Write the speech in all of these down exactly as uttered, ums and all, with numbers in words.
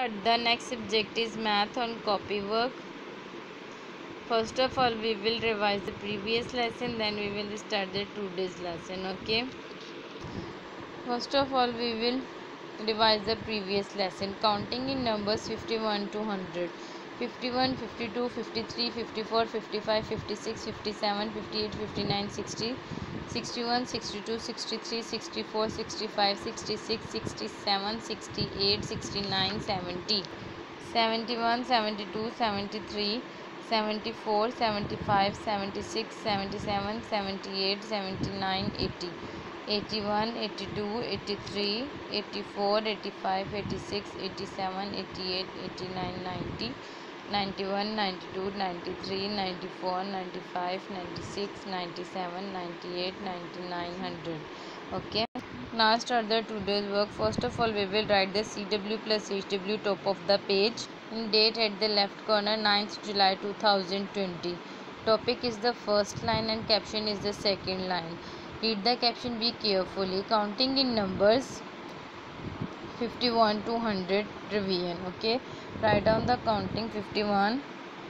start. The next subject is math on copy work. First of all, we will revise the previous lesson, then we will start the today's lesson. Okay. First of all, we will revise the previous lesson. Counting in numbers fifty-one to one hundred. fifty-one, fifty-two, fifty-three, fifty-four, fifty-five, fifty-six, fifty-seven, fifty-eight, fifty-nine, sixty, sixty-one, sixty-two, sixty-three, sixty-four, sixty-five, sixty-six, sixty-seven, sixty-eight, sixty-nine, seventy, seventy-one, seventy-two, seventy-three, seventy-four, seventy-five, seventy-six, seventy-seven, seventy-eight, seventy-nine, eighty, eighty-one, eighty-two, eighty-three, eighty-four, eighty-five, eighty-six, eighty-seven, eighty-eight, eighty-nine, ninety, ninety-one, ninety-two, ninety-three, ninety-four, ninety-five, ninety-six, ninety-seven, ninety-eight, ninety-nine, one hundred. Okay. Now start the today's work. First of all, we will write the C W plus H W top of the page. In date at the left corner, ninth July two thousand twenty. Topic is the first line and caption is the second line. Read the caption be carefully. Counting in numbers fifty-one to one hundred revision. Okay. Write down the counting fifty-one,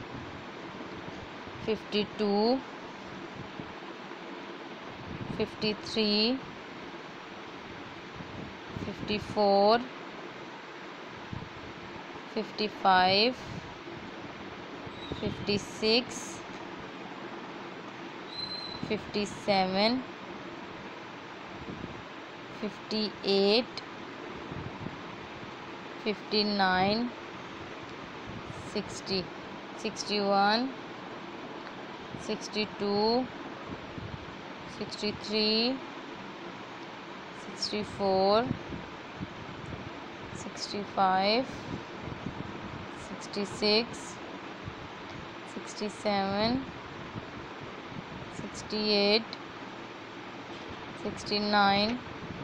fifty-two, fifty-three, fifty-four, fifty-five, fifty-six, fifty-seven, fifty-eight, fifty-nine, sixty, sixty-one, sixty-two, sixty-three, sixty-four, sixty-five, sixty-six, sixty-seven, sixty-eight, sixty-nine,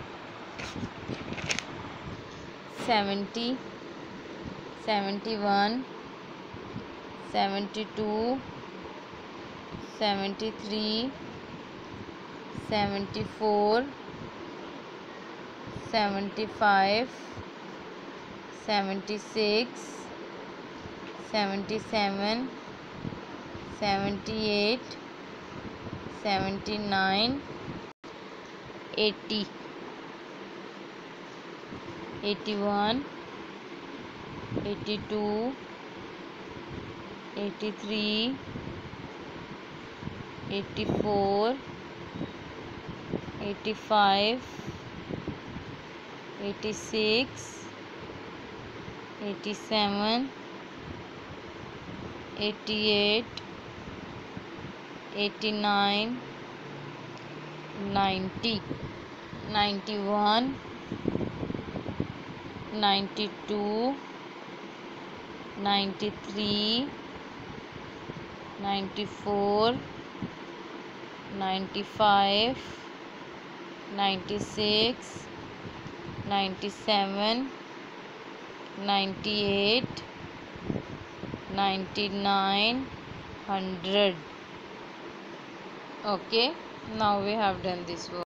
seventy, seventy-one, seventy-two, seventy-three, seventy-four, seventy-five, seventy-six, seventy-seven, seventy-eight, seventy-nine, eighty, eighty-one, eighty-two, eighty-three, eighty-four, eighty-five, eighty-six, eighty-seven, eighty-eight, eighty-nine, ninety, ninety-one, ninety-two, ninety-three, ninety-four, ninety-five, ninety-six, ninety-seven, ninety-eight, ninety-nine, one hundred. Okay, now we have done this work.